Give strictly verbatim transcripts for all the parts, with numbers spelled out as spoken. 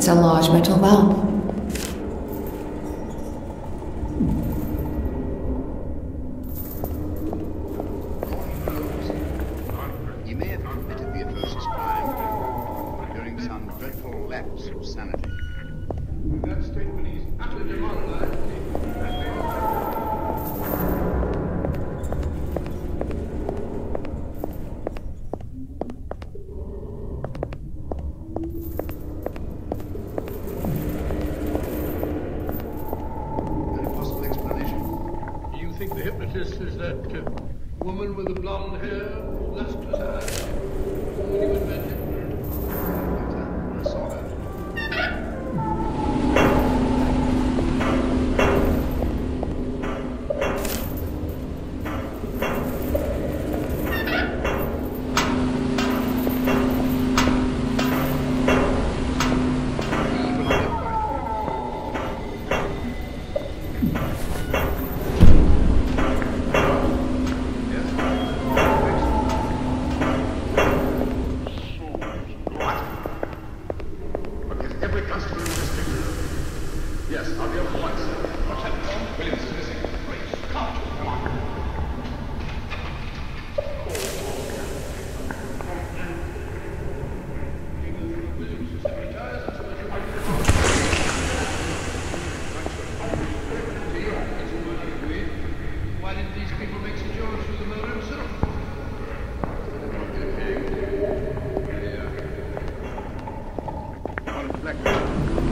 It's a large metal valve. He may have committed the atrocious crime during some dreadful lapse of sanity. That statement is utterly demoralized. The hypnotist is that uh, woman with the blonde hair, lustrous eyes. Woman you invented. I saw her. Yes, I'll be over once. What's happened? Williams is missing. Great Scott! Come on. Williams is hypnotized. I suppose you're why did these people make Sir George do the murder himself? On black.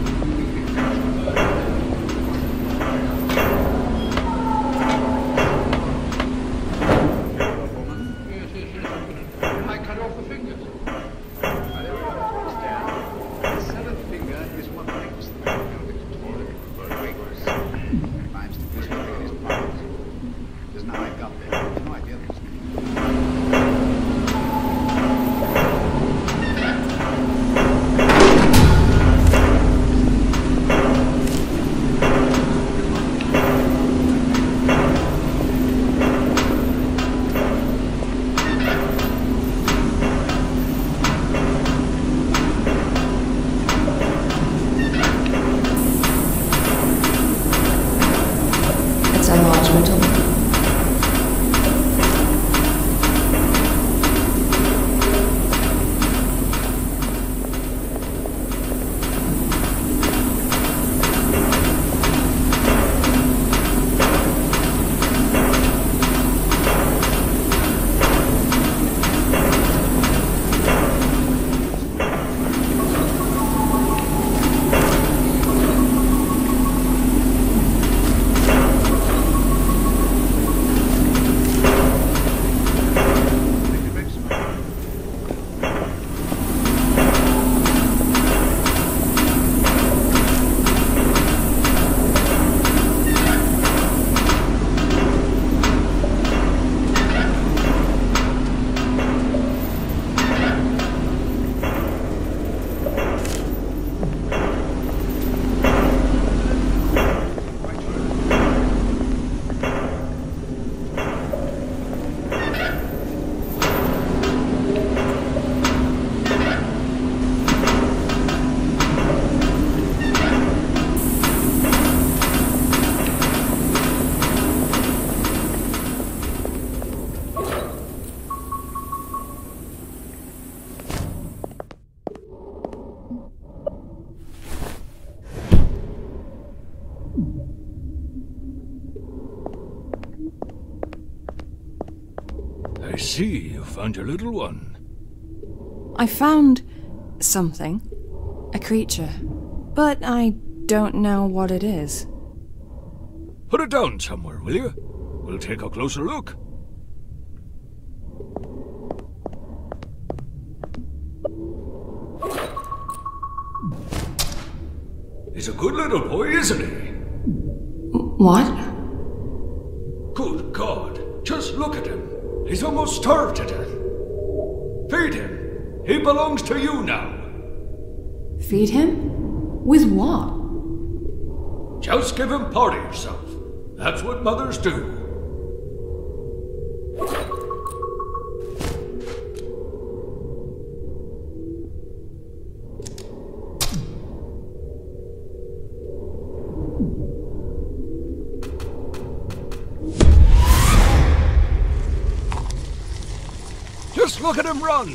I see you found your little one. I found something. A creature. But I don't know what it is. Put it down somewhere, will you? We'll take a closer look. He's a good little boy, isn't he? What? Good God. Just look at him. He's almost starved to death. Feed him. He belongs to you now. Feed him? With what? Just give him part of yourself. That's what mothers do. Just look at him run!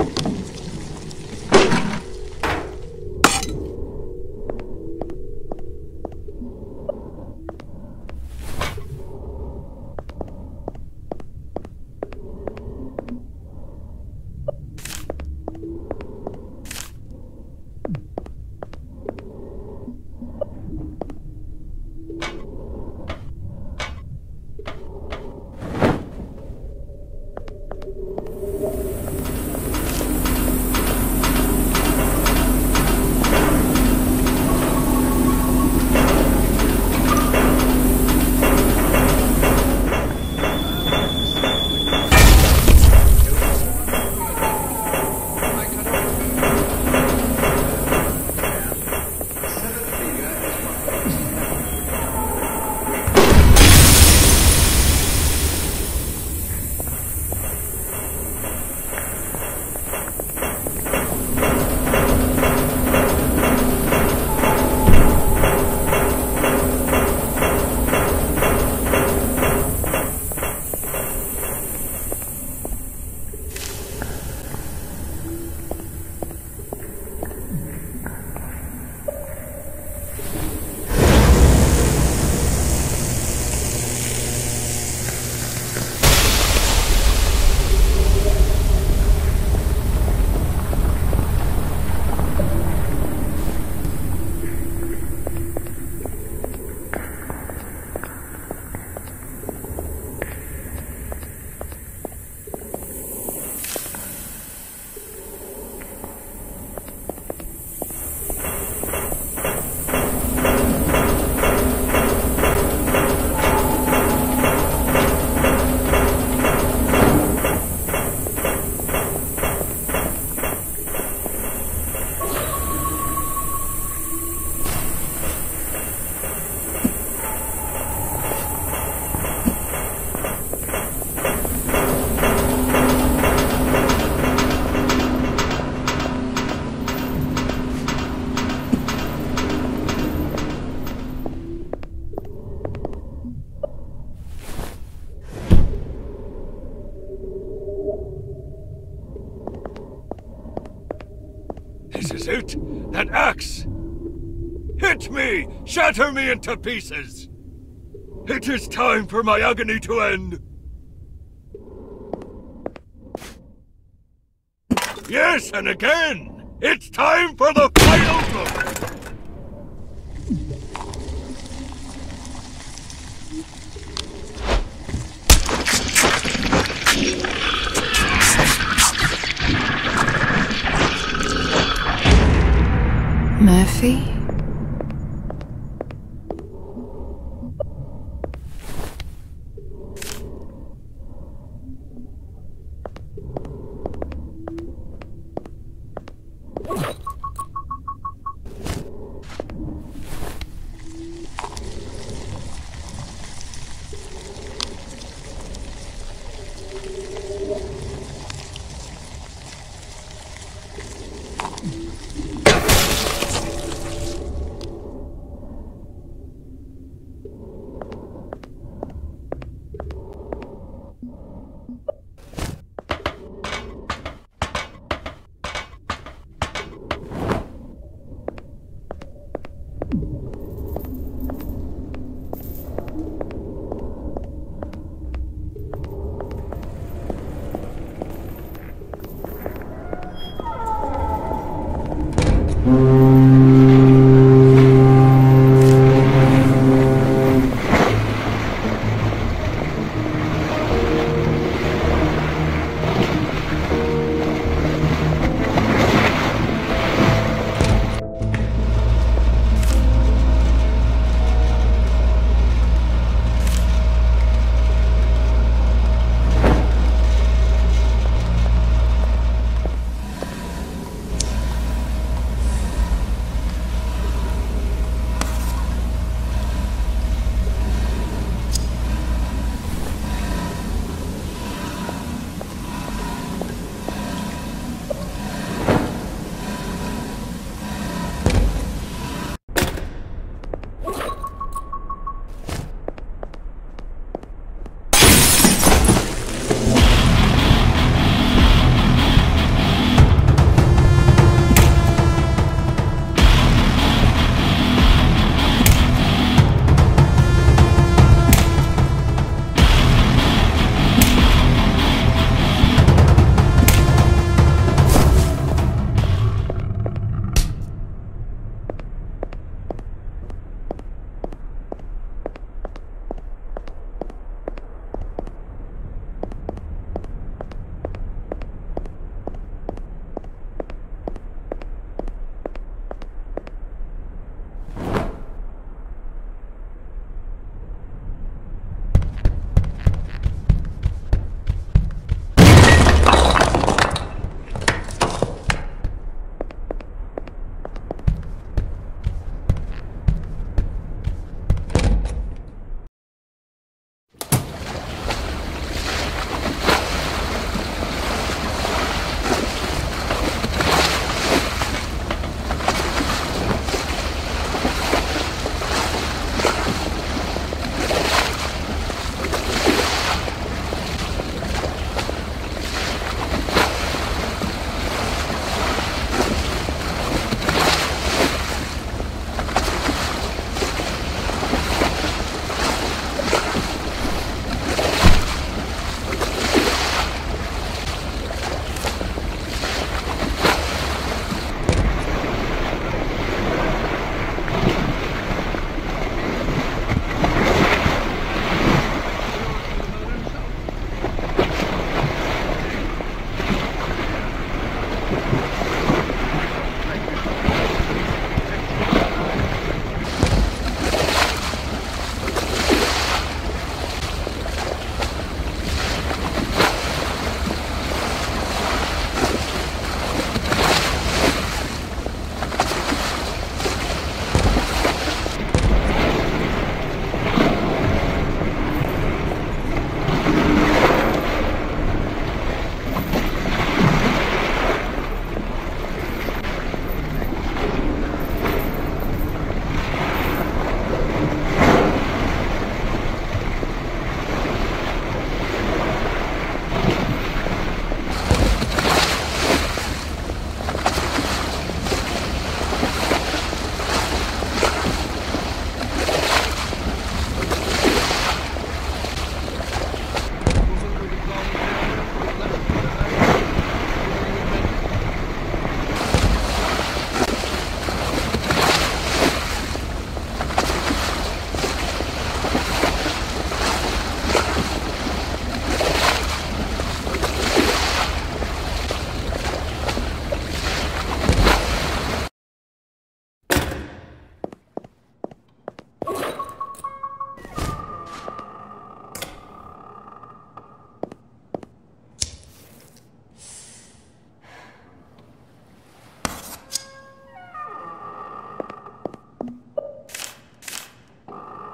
This is it! That axe! Hit me! Shatter me into pieces! It is time for my agony to end! Yes, and again! It's time for the final blow! Murphy?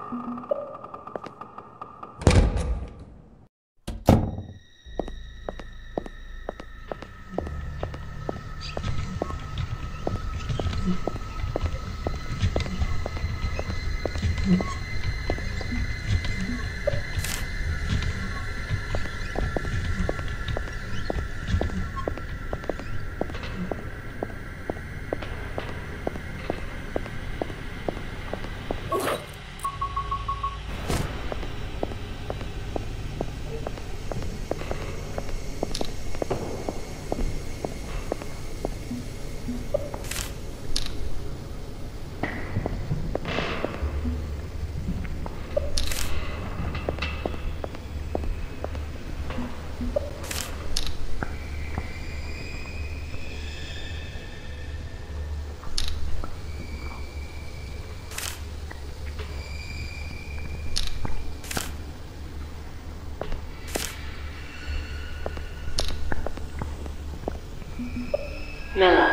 Miller.